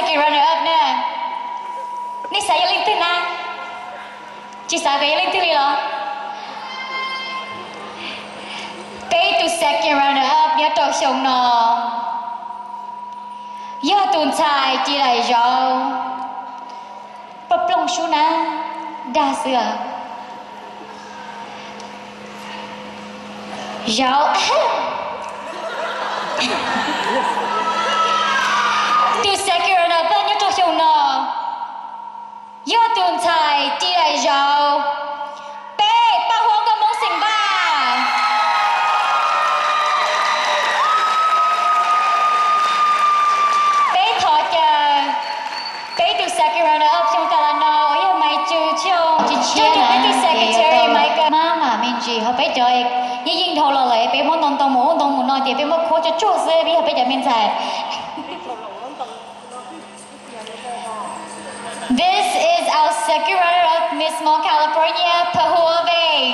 second runner up nữa. Nè saya lên tên na. Chỉ sao cái lên tên đi lo. Bé tu second runner up nhớ trâu sông nọ. Giờ tuần sai chỉ lại rồi. Bập lông số na đa sữa. Rồi. Tu second runner up nhớ trâu sông nọ. Giờ tuần sai chỉ lại rồi. Bé bao hôm có món sinh ba. Second runner up trong tala no yêu mai chu châu chỉ chia là cái secretary mai cái má mà mình chỉ họ bây giờ như yên thầu là lại bây món tông muốn nói thì bây món khó cho chua sữa bây giờ bây giờ mình xài. This is our second runner up Miss Small California Pahua Bay.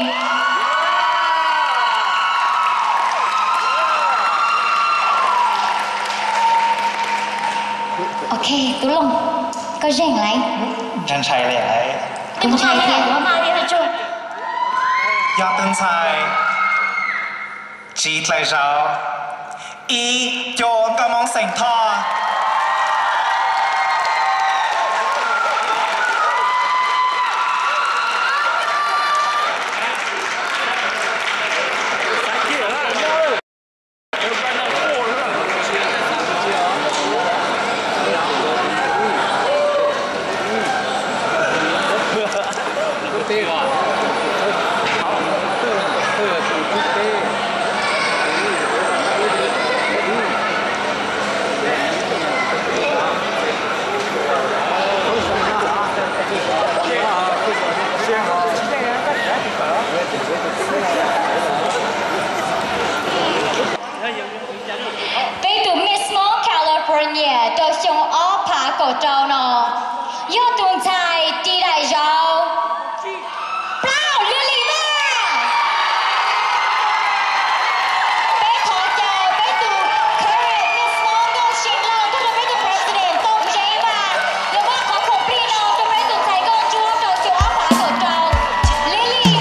Ok, tú lông. Có rèn lại rèn chạy lại cũng chạy thì có mai đi là chưa do tương sai chỉ lại rồi ý cho các món sành thọ trâu nọ, do tuần sai đi đại rau, bao lưỡi lì ba, bé thọ chào bé tu current Miss Small Go xin lỗi cho bé tu president Tông Chế ba, rồi bác có khổ phi nọ cho bé tuần sai con chúa trâu chúa phá cổ trâu, lưỡi lì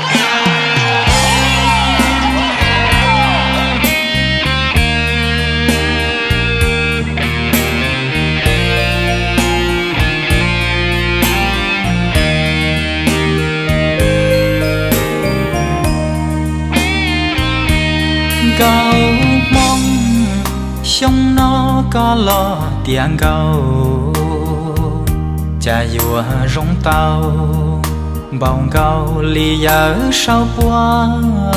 câu mong sông nó có lo tiếng câu cha dùa rong tàu bồng câu lì giờ sau qua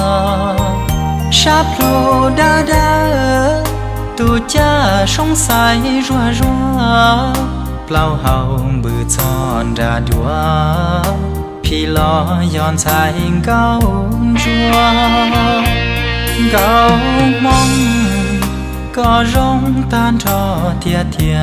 sáp lô đa đa tu cha sông say rùa rùa plau hậu bự tròn ra đua phi lo giòn say câu rùa câu mong có rong tan trò thia thia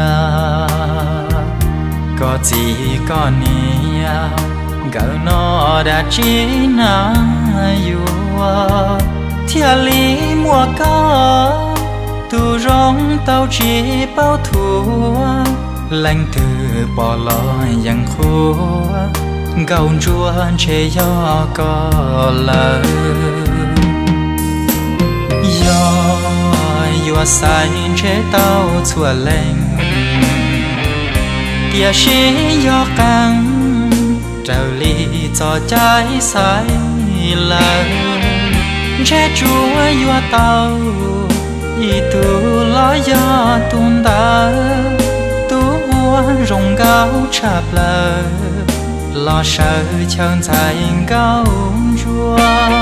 có gì có nia gạo nó đã chỉ na yêu thia lý mùa có tu rong tao chỉ bao thua lành từ bỏ lo yang khô gạo chua chê gió có lời yo sai chế tao chua lên tia xí yo căng trào ly cho trái sai lời chế chúa yo tao y tu lo yo tuôn ta tu hoa rồng gạo chạp lời lo sợ chân dài gạo chúa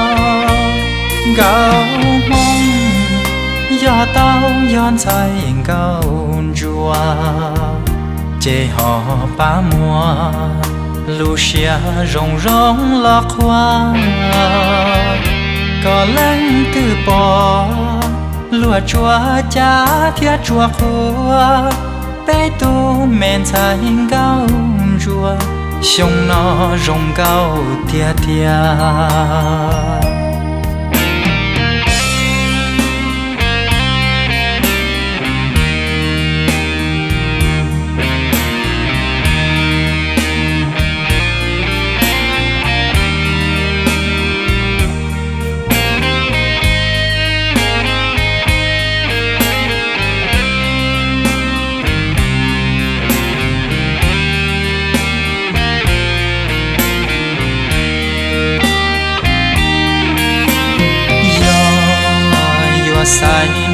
gạo mong do tao yon say gạo chúa chế họ ba mùa Lucia rong rong lọt hoa có lăng từ bỏ lúa chúa cha thiết chúa khua bé tu men say gạo chúa sông nó rong gạo tia tia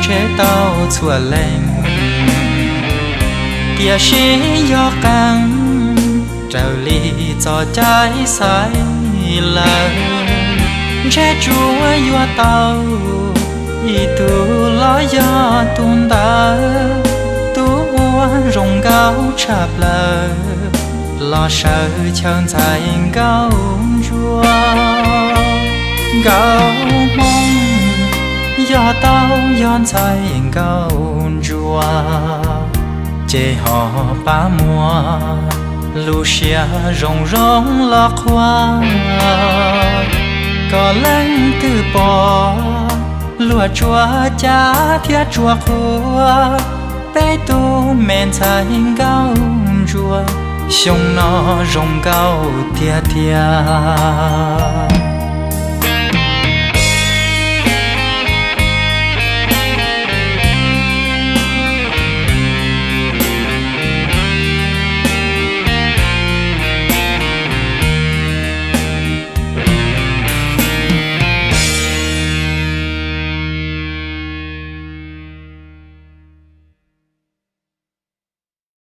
chế tao chua lên tia xí gió căng trào ly cho trái sai lời chế chúa vua tao y tu lo gió tuôn ta tu rồng gáo chạp lờ lo sợ chân dài gáo chúa gáo mong gió tao gió dài gáo chúa chế họ ba mùa lu xia rồng rong lọ hoa có lăng từ bò lúa chua cha phía chua khua bé tu men cha hình gạo chua sông nó rồng gạo tia tia